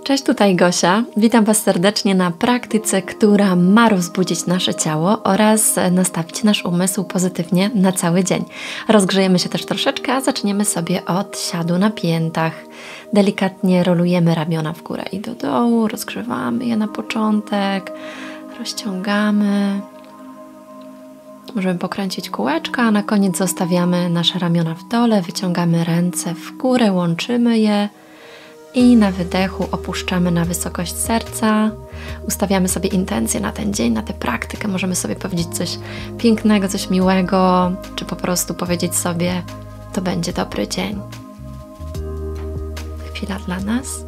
Cześć, tutaj Gosia. Witam Was serdecznie na praktyce, która ma rozbudzić nasze ciało oraz nastawić nasz umysł pozytywnie na cały dzień. Rozgrzejemy się też troszeczkę, a zaczniemy sobie od siadu na piętach. Delikatnie rolujemy ramiona w górę i do dołu, rozgrzewamy je na początek, rozciągamy. Możemy pokręcić kółeczka, a na koniec zostawiamy nasze ramiona w dole, wyciągamy ręce w górę, łączymy je. I na wydechu opuszczamy na wysokość serca, ustawiamy sobie intencje na ten dzień, na tę praktykę. Możemy sobie powiedzieć coś pięknego, coś miłego, czy po prostu powiedzieć sobie, to będzie dobry dzień. Chwila dla nas.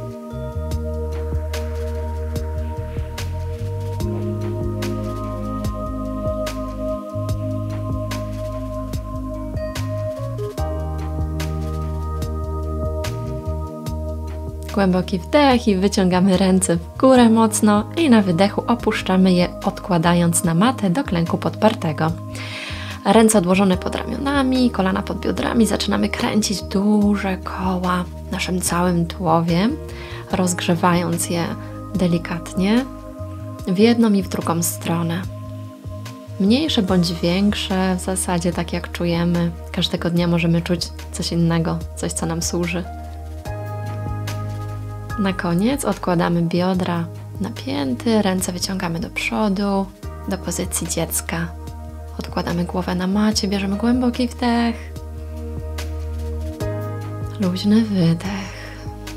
Głęboki wdech i wyciągamy ręce w górę mocno i na wydechu opuszczamy je, odkładając na matę do klęku podpartego. Ręce odłożone pod ramionami, kolana pod biodrami. Zaczynamy kręcić duże koła naszym całym tułowiem, rozgrzewając je delikatnie w jedną i w drugą stronę. Mniejsze bądź większe, w zasadzie tak jak czujemy. Każdego dnia możemy czuć coś innego, coś co nam służy. Na koniec odkładamy biodra na pięty, ręce wyciągamy do przodu, do pozycji dziecka. Odkładamy głowę na macie, bierzemy głęboki wdech, luźny wydech.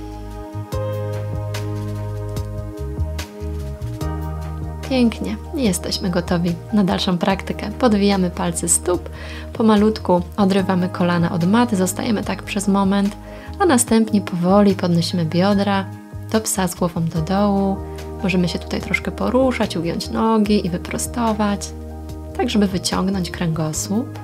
Pięknie, jesteśmy gotowi na dalszą praktykę. Podwijamy palce stóp, pomalutku odrywamy kolana od maty, zostajemy tak przez moment, a następnie powoli podnosimy biodra do psa z głową do dołu. Możemy się tutaj troszkę poruszać, ugiąć nogi i wyprostować, tak żeby wyciągnąć kręgosłup.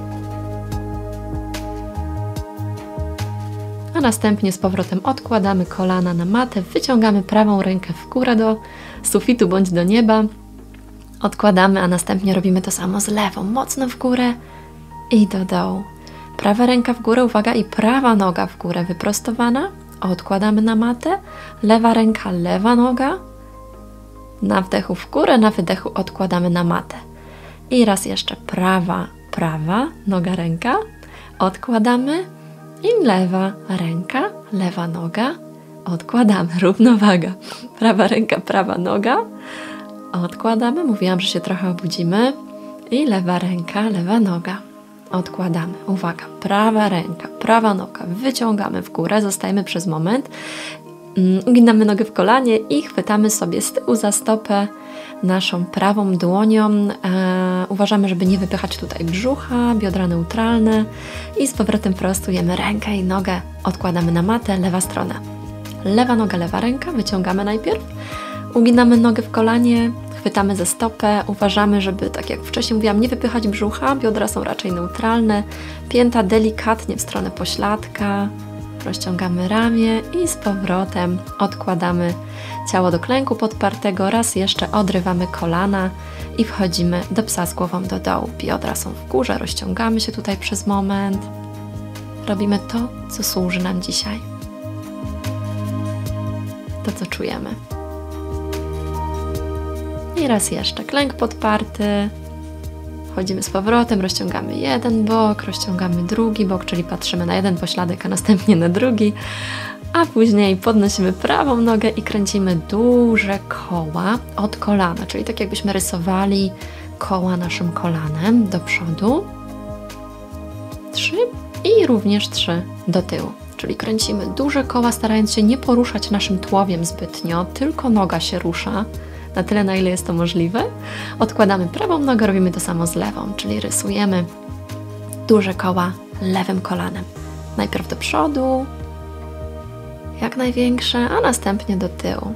A następnie z powrotem odkładamy kolana na matę, wyciągamy prawą rękę w górę do sufitu bądź do nieba. Odkładamy, a następnie robimy to samo z lewą, mocno w górę i do dołu. Prawa ręka w górę, uwaga, i prawa noga w górę wyprostowana. Odkładamy na matę. Lewa ręka, lewa noga. Na wdechu w górę, na wydechu odkładamy na matę. I raz jeszcze prawa, noga, ręka. Odkładamy. I lewa ręka, lewa noga. Odkładamy. Równowaga. Prawa ręka, prawa noga. Odkładamy. Mówiłam, że się trochę obudzimy. I lewa ręka, lewa noga. Odkładamy. Uwaga, prawa ręka, prawa noga, wyciągamy w górę, zostajemy przez moment, uginamy nogę w kolanie i chwytamy sobie z tyłu za stopę naszą prawą dłonią. Uważamy, żeby nie wypychać tutaj brzucha, biodra neutralne i z powrotem prostujemy rękę i nogę, odkładamy na matę, lewa strona. Lewa noga, lewa ręka, wyciągamy najpierw, uginamy nogę w kolanie, chwytamy za stopę, uważamy, żeby, tak jak wcześniej mówiłam, nie wypychać brzucha, biodra są raczej neutralne, pięta delikatnie w stronę pośladka, rozciągamy ramię i z powrotem odkładamy ciało do klęku podpartego, raz jeszcze odrywamy kolana i wchodzimy do psa z głową do dołu. Biodra są w górze, rozciągamy się tutaj przez moment, robimy to, co służy nam dzisiaj, to, co czujemy. I raz jeszcze, klęk podparty, wchodzimy z powrotem, rozciągamy jeden bok, rozciągamy drugi bok, czyli patrzymy na jeden pośladek, a następnie na drugi, a później podnosimy prawą nogę i kręcimy duże koła od kolana, czyli tak jakbyśmy rysowali koła naszym kolanem do przodu, 3 i również 3 do tyłu. Czyli kręcimy duże koła, starając się nie poruszać naszym tułowiem zbytnio, tylko noga się rusza, na tyle, na ile jest to możliwe. Odkładamy prawą nogę, robimy to samo z lewą, czyli rysujemy duże koła lewym kolanem. Najpierw do przodu, jak największe, a następnie do tyłu.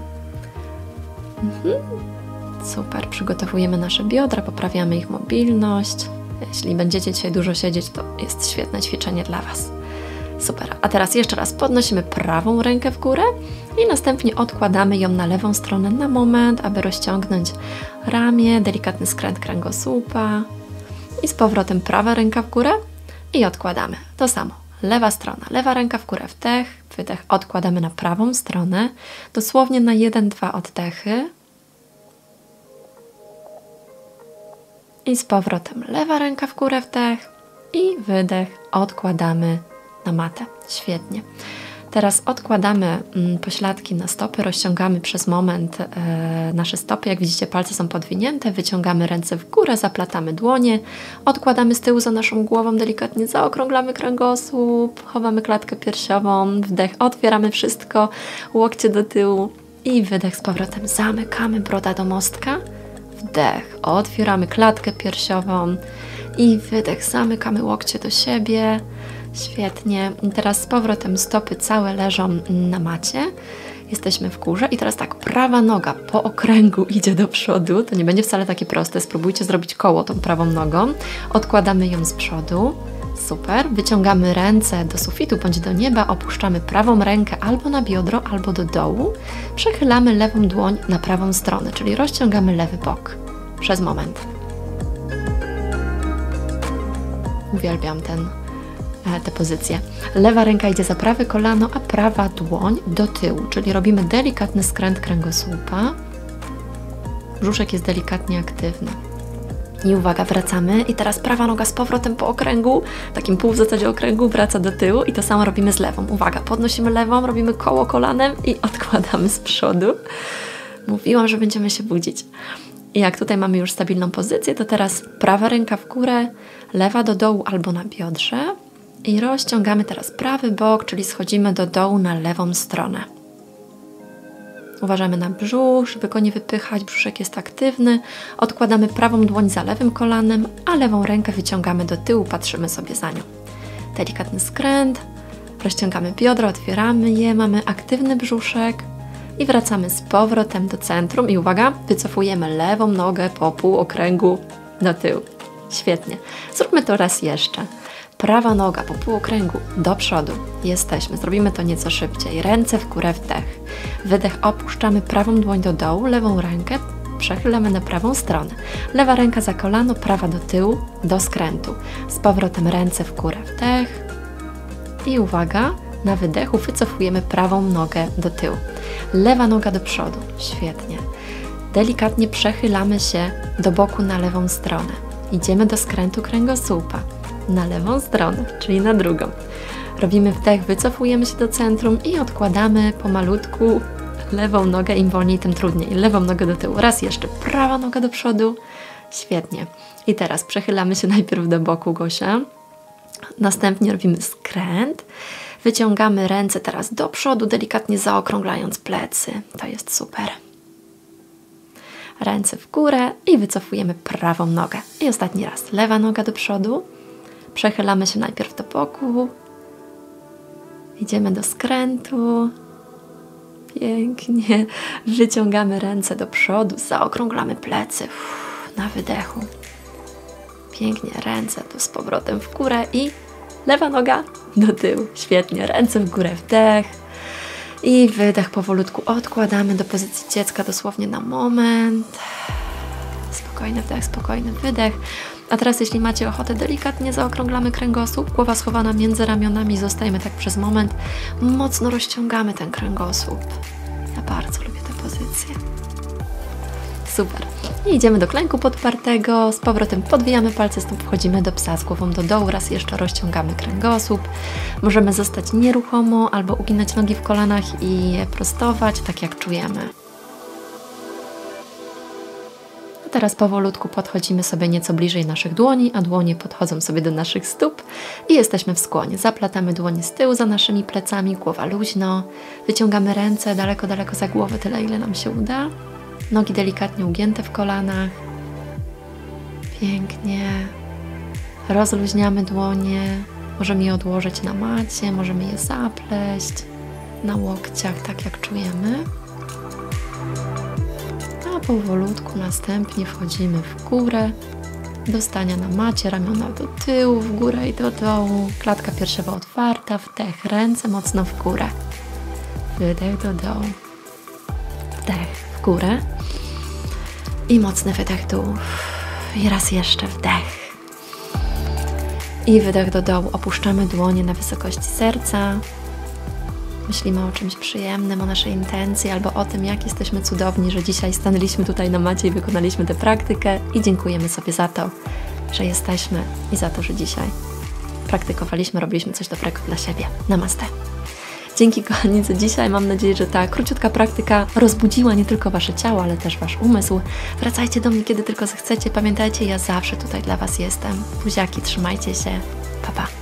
Super, przygotowujemy nasze biodra, poprawiamy ich mobilność. Jeśli będziecie dzisiaj dużo siedzieć, to jest świetne ćwiczenie dla Was. Super, a teraz jeszcze raz podnosimy prawą rękę w górę i następnie odkładamy ją na lewą stronę na moment, aby rozciągnąć ramię, delikatny skręt kręgosłupa i z powrotem prawa ręka w górę i odkładamy. To samo. lewa strona, lewa ręka w górę, wdech, wydech, odkładamy na prawą stronę, dosłownie na 1-2 oddechy. I z powrotem lewa ręka w górę, wdech i wydech, odkładamy na matę. Świetnie. Teraz odkładamy pośladki na stopy, rozciągamy przez moment nasze stopy. Jak widzicie, palce są podwinięte, wyciągamy ręce w górę, zaplatamy dłonie, odkładamy z tyłu za naszą głową, delikatnie zaokrąglamy kręgosłup, chowamy klatkę piersiową, wdech, otwieramy wszystko, łokcie do tyłu i wydech z powrotem. Zamykamy broda do mostka, wdech, otwieramy klatkę piersiową i wydech, zamykamy łokcie do siebie. Świetnie. I teraz z powrotem stopy całe leżą na macie. Jesteśmy w górze i teraz tak, prawa noga po okręgu idzie do przodu. To nie będzie wcale takie proste. Spróbujcie zrobić koło tą prawą nogą. Odkładamy ją z przodu. Super. Wyciągamy ręce do sufitu bądź do nieba. Opuszczamy prawą rękę albo na biodro, albo do dołu. Przechylamy lewą dłoń na prawą stronę, czyli rozciągamy lewy bok przez moment. Uwielbiam tę pozycję. Lewa ręka idzie za prawe kolano, a prawa dłoń do tyłu, czyli robimy delikatny skręt kręgosłupa. Brzuszek jest delikatnie aktywny. I uwaga, wracamy i teraz prawa noga z powrotem po okręgu, takim pół w zasadzie okręgu, wraca do tyłu i to samo robimy z lewą. Uwaga, podnosimy lewą, robimy koło kolanem i odkładamy z przodu. Mówiłam, że będziemy się budzić. I jak tutaj mamy już stabilną pozycję, to teraz prawa ręka w górę, lewa do dołu albo na biodrze. I rozciągamy teraz prawy bok, czyli schodzimy do dołu na lewą stronę. Uważamy na brzuch, żeby go nie wypychać, brzuszek jest aktywny. Odkładamy prawą dłoń za lewym kolanem, a lewą rękę wyciągamy do tyłu, patrzymy sobie za nią. Delikatny skręt, rozciągamy biodra, otwieramy je, mamy aktywny brzuszek i wracamy z powrotem do centrum. I uwaga, wycofujemy lewą nogę po półokręgu do tyłu. Świetnie. Zróbmy to raz jeszcze. Prawa noga po półokręgu do przodu. Jesteśmy. Zrobimy to nieco szybciej. Ręce w górę, wdech. Wydech, opuszczamy prawą dłoń do dołu, lewą rękę przechylamy na prawą stronę. Lewa ręka za kolano, prawa do tyłu, do skrętu. Z powrotem ręce w górę, wdech. I uwaga, na wydechu wycofujemy prawą nogę do tyłu. Lewa noga do przodu. Świetnie. Delikatnie przechylamy się do boku na lewą stronę. Idziemy do skrętu kręgosłupa. Na lewą stronę, czyli na drugą. Robimy wdech, wycofujemy się do centrum i odkładamy pomalutku lewą nogę, im wolniej, tym trudniej. Lewą nogę do tyłu. Raz jeszcze, prawa noga do przodu. Świetnie. I teraz przechylamy się najpierw do boku, Gosia. Następnie robimy skręt. Wyciągamy ręce teraz do przodu, delikatnie zaokrąglając plecy. To jest super. Ręce w górę i wycofujemy prawą nogę. I ostatni raz. Lewa noga do przodu. Przechylamy się najpierw do boku. Idziemy do skrętu. Pięknie. Wyciągamy ręce do przodu, zaokrąglamy plecy. Na wydechu. Pięknie. Ręce tu z powrotem w górę i lewa noga do tyłu. Świetnie. Ręce w górę, wdech. I wydech powolutku odkładamy do pozycji dziecka dosłownie na moment. Spokojny wdech, spokojny wydech. A teraz jeśli macie ochotę, delikatnie zaokrąglamy kręgosłup, głowa schowana między ramionami, zostajemy tak przez moment. Mocno rozciągamy ten kręgosłup. Ja bardzo lubię tę pozycję. Super. I idziemy do klęku podpartego, z powrotem podwijamy palce stóp, wchodzimy do psa z głową do dołu, raz jeszcze rozciągamy kręgosłup. Możemy zostać nieruchomo albo uginać nogi w kolanach i je prostować, tak jak czujemy. A teraz powolutku podchodzimy sobie nieco bliżej naszych dłoni, a dłonie podchodzą sobie do naszych stóp i jesteśmy w skłonie. Zaplatamy dłonie z tyłu za naszymi plecami, głowa luźno, wyciągamy ręce daleko, daleko za głowę, tyle ile nam się uda. Nogi delikatnie ugięte w kolanach. Pięknie. Rozluźniamy dłonie. Możemy je odłożyć na macie, możemy je zapleść na łokciach, tak jak czujemy. A powolutku następnie wchodzimy w górę. Do stania na macie, ramiona do tyłu, w górę i do dołu. Klatka piersiowa otwarta, wdech, ręce mocno w górę. Wydech do dołu. Wdech w górę. I mocny wydech dół. I raz jeszcze wdech. I wydech do dołu. Opuszczamy dłonie na wysokości serca. Myślimy o czymś przyjemnym, o naszej intencji albo o tym, jak jesteśmy cudowni, że dzisiaj stanęliśmy tutaj na macie i wykonaliśmy tę praktykę i dziękujemy sobie za to, że jesteśmy i za to, że dzisiaj praktykowaliśmy, robiliśmy coś dobrego dla siebie. Namaste. Dzięki kochani za dzisiaj. Mam nadzieję, że ta króciutka praktyka rozbudziła nie tylko Wasze ciało, ale też Wasz umysł. Wracajcie do mnie, kiedy tylko zechcecie. Pamiętajcie, ja zawsze tutaj dla Was jestem. Buziaki, trzymajcie się. Pa, pa.